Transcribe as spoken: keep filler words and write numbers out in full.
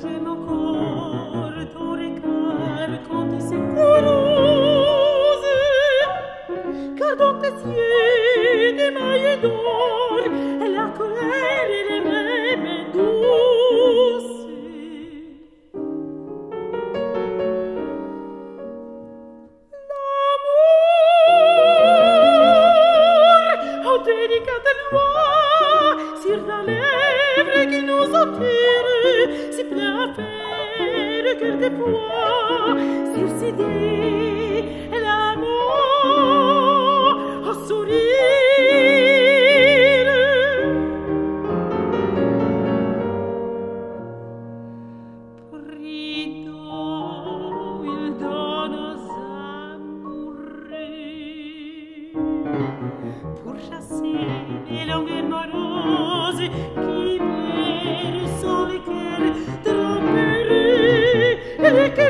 j'aime encore ton regard quand c'est rose, car dans tes yeux d'émail d'or, la colère est même douce. Délicate loi sur la lèvre qui nous attire, si plein à faire le cœur de poids, sur ces dés l'amour à sourire. Prido il dono s'amoureux pour chasser les langues moroses qui meurent sans le cœur trop heureux.